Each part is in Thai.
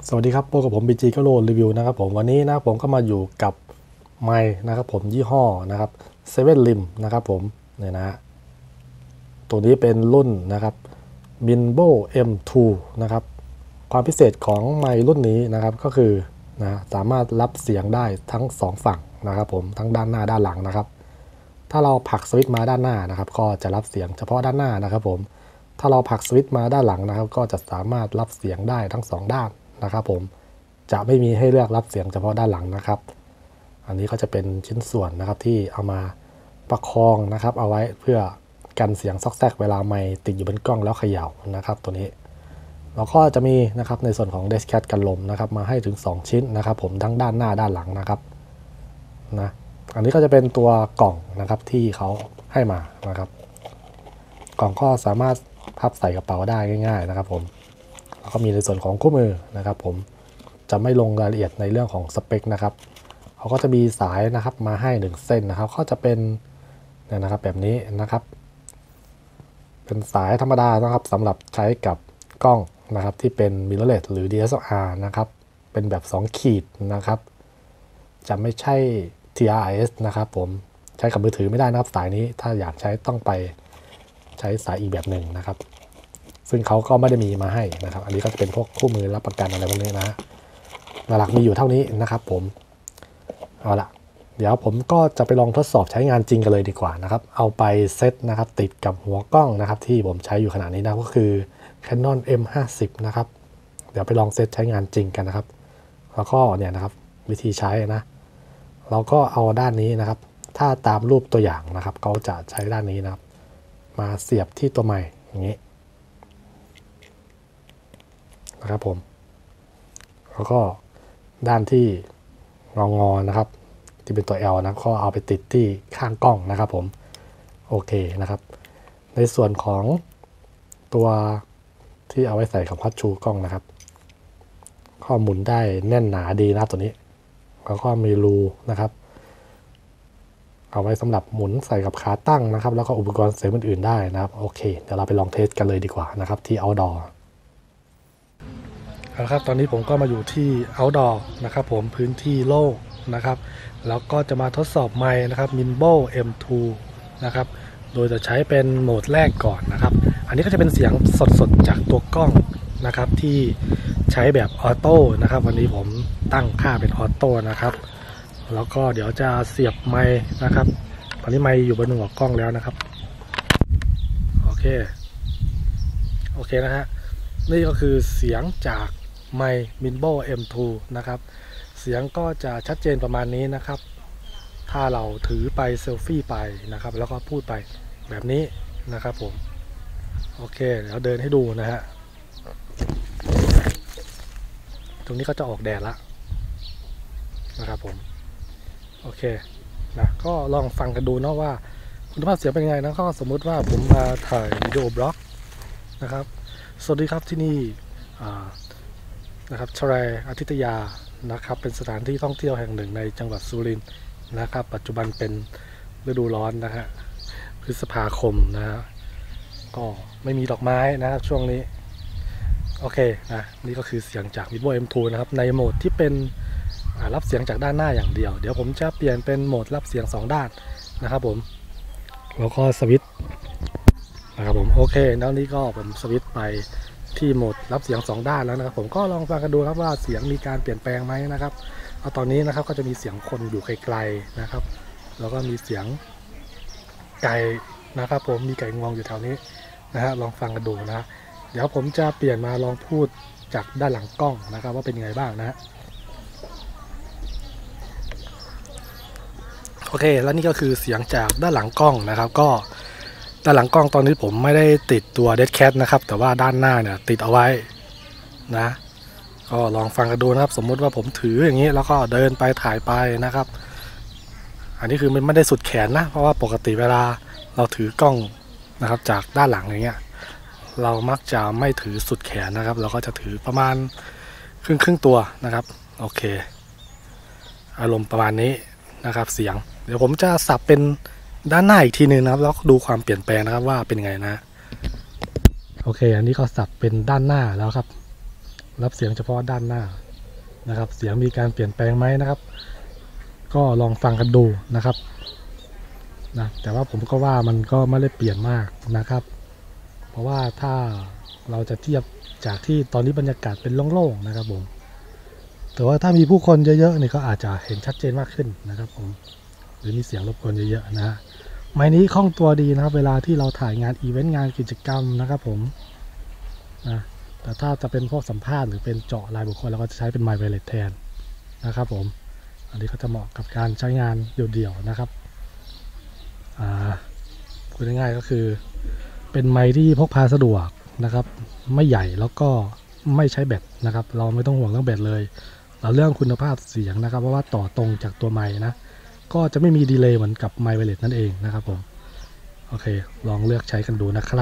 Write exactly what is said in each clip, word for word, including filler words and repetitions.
สวัสดีครับพบกับผม บี จี ก็โลรีวิวนะครับผมวันนี้นะผมก็มาอยู่กับไมค์นะครับผมยี่ห้อนะครับเซเว่นริมนะครับผมเนี่ยนะตัวนี้เป็นรุ่นนะครับ Minbo เอ็ม ทู นะครับความพิเศษของไมค์รุ่นนี้นะครับก็คือนะสามารถรับเสียงได้ทั้งสองฝั่งนะครับผมทั้งด้านหน้าด้านหลังนะครับถ้าเราผลักสวิตช์มาด้านหน้านะครับก็จะรับเสียงเฉพาะด้านหน้านะครับผมถ้าเราผลักสวิตช์มาด้านหลังนะครับก็จะสามารถรับเสียงได้ทั้งสองด้านนะครับผมจะไม่มีให้เลือกรับเสียงเฉพาะด้านหลังนะครับอันนี้ก็จะเป็นชิ้นส่วนนะครับที่เอามาประคองนะครับเอาไว้เพื่อกันเสียงซอกแซกเวลาไมค์ติดอยู่บนกล้องแล้วเขย่านะครับตัวนี้เราก็จะมีนะครับในส่วนของเดสแคทกันลมนะครับมาให้ถึงสองชิ้นนะครับผมทั้งด้านหน้าด้านหลังนะครับนะอันนี้ก็จะเป็นตัวกล่องนะครับที่เขาให้มานะครับกล่องก็สามารถพับใส่กระเป๋าได้ง่ายๆนะครับผมแล้วก็มีในส่วนของคู่มือนะครับผมจะไม่ลงรายละเอียดในเรื่องของสเปคนะครับเขาก็จะมีสายนะครับมาให้หนึ่งเส้นนะครับก็จะเป็นเนี่ยนะครับแบบนี้นะครับเป็นสายธรรมดานะครับสำหรับใช้กับกล้องนะครับที่เป็น mirrorless หรือ ดี เอส แอล อาร์ นะครับเป็นแบบสองขีดนะครับจะไม่ใช่ ที อาร์ เอส นะครับผมใช้กับมือถือไม่ได้นะครับสายนี้ถ้าอยากใช้ต้องไปใช้สายอีกแบบหนึ่งนะครับซึ่งเขาก็ไม่ได้มีมาให้นะครับอันนี้ก็จะเป็นพวกคู่มือรับประกันอะไรพวกนี้นะหลักมีอยู่เท่านี้นะครับผมเอาละเดี๋ยวผมก็จะไปลองทดสอบใช้งานจริงกันเลยดีกว่านะครับเอาไปเซตนะครับติดกับหัวกล้องนะครับที่ผมใช้อยู่ขณะนี้นะก็คือ Canon เอ็ม ห้าสิบ นะครับเดี๋ยวไปลองเซตใช้งานจริงกันนะครับแล้วก็เนี่ยนะครับวิธีใช้นะเราก็เอาด้านนี้นะครับถ้าตามรูปตัวอย่างนะครับเขาจะใช้ด้านนี้นะครับมาเสียบที่ตัวไมค์อย่างนี้นะครับผมแล้วก็ด้านที่งองอนะครับที่เป็นตัว L นะก็เอาไปติดที่ข้างกล้องนะครับผมโอเคนะครับในส่วนของตัวที่เอาไว้ใส่กับพัดชูกล้องนะครับก็หมุนได้แน่นหนาดีนะตัวนี้แล้วก็มีรูนะครับเอาไว้สำหรับหมุนใส่กับขาตั้งนะครับแล้วก็อุปกรณ์เสริมอื่นๆได้นะครับโอเคเดี๋ยวเราไปลองเทสกันเลยดีกว่านะครับที่ outdoorนะครับตอนนี้ผมก็มาอยู่ที่ outdoor นะครับผมพื้นที่โล่งนะครับแล้วก็จะมาทดสอบไมค์นะครับ Minbo เอ็ม ทู นะครับโดยจะใช้เป็นโหมดแรกก่อนนะครับอันนี้ก็จะเป็นเสียงสดๆจากตัวกล้องนะครับที่ใช้แบบออโต้นะครับวันนี้ผมตั้งค่าเป็นออโต้นะครับแล้วก็เดี๋ยวจะเสียบไมค์นะครับตอนนี้ไมค์อยู่บนหัวกล้องแล้วนะครับโอเคโอเคนะฮะนี่ก็คือเสียงจากไมค์ Minbo เอ็ม ทู นะครับเสียงก็จะชัดเจนประมาณนี้นะครับถ้าเราถือไปเซลฟี่ไปนะครับแล้วก็พูดไปแบบนี้นะครับผมโอเคเดี๋ยวเดินให้ดูนะฮะตรงนี้ก็จะออกแดดละนะครับผมโอเคนะก็ลองฟังกันดูเนาะว่าคุณภาพเสียงเป็นยังไงนะก็สมมุติว่าผมมาถ่ายวิดีโอบล็อกนะครับสวัสดีครับที่นี่นะครับชแรอาทิตยานะครับเป็นสถานที่ท่องเที่ยวแห่งหนึ่งในจังหวัดสุรินทร์นะครับปัจจุบันเป็นฤดูร้อนนะฮะพฤษภาคมนะฮะก็ไม่มีดอกไม้นะครับช่วงนี้โอเคนะนี่ก็คือเสียงจาก Minbo เอ็ม ทู นะครับในโหมดที่เป็นรับเสียงจากด้านหน้าอย่างเดียวเดี๋ยวผมจะเปลี่ยนเป็นโหมดรับเสียงสองด้านนะครับผมแล้วก็สวิตช์นะครับผมโอเคแล้วนี้ก็ผมสวิตช์ไปที่โหมดรับเสียงสองด้านแล้วนะครับผมก็ลองฟังกันดูครับว่าเสียงมีการเปลี่ยนแปลงไหมนะครับเอาตอนนี้นะครับก็จะมีเสียงคนอยู่ไกลๆนะครับแล้วก็มีเสียงไก่นะครับผมมีไก่งวงอยู่แถวนี้นะฮะลองฟังกันดูนะเดี๋ยวผมจะเปลี่ยนมาลองพูดจากด้านหลังกล้องนะครับว่าเป็นยังไงบ้างนะโอเคแล้วนี่ก็คือเสียงจากด้านหลังกล้องนะครับก็ด้านหลังกล้องตอนนี้ผมไม่ได้ติดตัว Dead Cat นะครับแต่ว่าด้านหน้าเนี่ยติดเอาไว้นะก็ลองฟังกันดูนะครับสมมุติว่าผมถืออย่างนี้แล้วก็เดินไปถ่ายไปนะครับอันนี้คือมันไม่ได้สุดแขนนะเพราะว่าปกติเวลาเราถือกล้องนะครับจากด้านหลังอย่างเงี้ยเรามักจะไม่ถือสุดแขนนะครับเราก็จะถือประมาณครึ่งครึ่งตัวนะครับโอเคอารมณ์ประมาณนี้นะครับเสียงเดี๋ยวผมจะสับเป็นด้านหน้าอีกทีนึงนะครับแล้วดูความเปลี่ยนแปลงนะครับว่าเป็นไงนะโอเคอันนี้ก็สับเป็นด้านหน้าแล้วครับรับเสียงเฉพาะด้านหน้านะครับเสียงมีการเปลี่ยนแปลงไหมนะครับก็ลองฟังกันดูนะครับนะแต่ว่าผมก็ว่ามันก็ไม่ได้เปลี่ยนมากนะครับเพราะว่าถ้าเราจะเทียบจากที่ตอนนี้บรรยากาศเป็นโล่งๆนะครับผมแต่ว่าถ้ามีผู้คนเยอะๆนี่ก็อาจจะเห็นชัดเจนมากขึ้นนะครับผมหรือมีเสียงรบกวนเยอะๆนะฮะไมค์นี้คล่องตัวดีนะครับเวลาที่เราถ่ายงานอีเวนต์งานกิจกรรมนะครับผมนะแต่ถ้าจะเป็นพวกสัมภาษณ์หรือเป็นเจาะรายบุคคลเราก็จะใช้เป็นไมค์ไวเลสแทนนะครับผมอันนี้ก็จะเหมาะกับการใช้งานเดี่ยวๆนะครับอ่าพูดง่ายๆก็คือเป็นไมค์ที่พกพาสะดวกนะครับไม่ใหญ่แล้วก็ไม่ใช้แบตนะครับเราไม่ต้องห่วงเรื่องแบตเลยเราเรื่องคุณภาพเสียงนะครับเพราะว่าต่อตรงจากตัวไมค์นะก็จะไม่มีดีเลย์เหมือนกับไมค์ไวเลสนั่นเองนะครับผมโอเคลองเลือกใช้กันดูนะครับ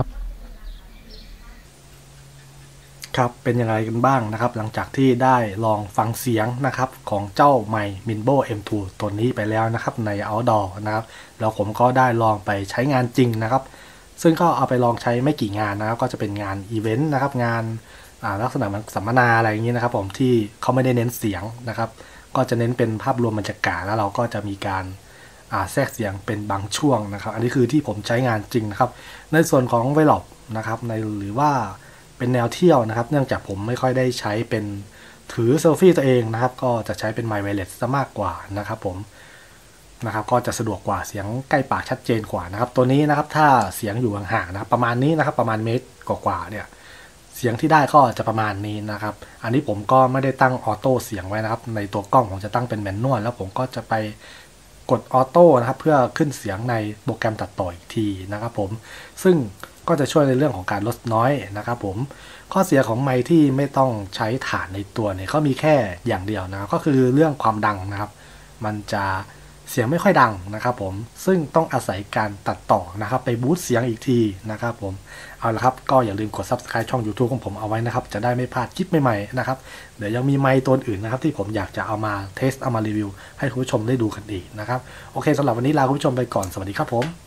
ครับเป็นยังไงกันบ้างนะครับหลังจากที่ได้ลองฟังเสียงนะครับของเจ้าไมค์ Minbo เอ็ม ทู ตัวนี้ไปแล้วนะครับใน Outdoor นะครับแล้วผมก็ได้ลองไปใช้งานจริงนะครับซึ่งก็เอาไปลองใช้ไม่กี่งานนะครับก็จะเป็นงานอีเวนต์นะครับงานลักษณะมันสัมมนาอะไรอย่างนี้นะครับผมที่เขาไม่ได้เน้นเสียงนะครับก็จะเน้นเป็นภาพรวมบรรยากาศแล้วเราก็จะมีการแทรกเสียงเป็นบางช่วงนะครับอันนี้คือที่ผมใช้งานจริงนะครับในส่วนของ Vlog นะครับในหรือว่าเป็นแนวเที่ยวนะครับเนื่องจากผมไม่ค่อยได้ใช้เป็นถือเซลฟี่ตัวเองนะครับก็จะใช้เป็นไมค์ไวเลสซะมากกว่านะครับผมนะครับก็จะสะดวกกว่าเสียงใกล้ปากชัดเจนกว่านะครับตัวนี้นะครับถ้าเสียงอยู่ห่างๆนะครับประมาณนี้นะครับประมาณเมตรกว่าๆเนี่ยเสียงที่ได้ก็จะประมาณนี้นะครับอันนี้ผมก็ไม่ได้ตั้งออโต้เสียงไว้นะครับในตัวกล้องผมจะตั้งเป็นแมนนวลแล้วผมก็จะไปกดออโต้นะครับเพื่อขึ้นเสียงในโปรแกรมตัดต่ออีกทีนะครับผมซึ่งก็จะช่วยในเรื่องของการลดน้อยนะครับผมข้อเสียของไมค์ที่ไม่ต้องใช้ฐานในตัวเนี่ยเขามีแค่อย่างเดียวนะก็คือเรื่องความดังนะครับมันจะเสียงไม่ค่อยดังนะครับผมซึ่งต้องอาศัยการตัดต่อนะครับไปบูสต์เสียงอีกทีนะครับผมเอาละครับก็อย่าลืมกด ซับสไครบ์ ช่อง ยูทูบ ของผมเอาไว้นะครับจะได้ไม่พลาดคลิปใหม่ๆนะครับเดี๋ยวยังมีไมค์ตัวอื่นนะครับที่ผมอยากจะเอามาเทสเอามารีวิวให้คุณผู้ชมได้ดูกันอีกนะครับโอเคสำหรับวันนี้ลาคุณผู้ชมไปก่อนสวัสดีครับผม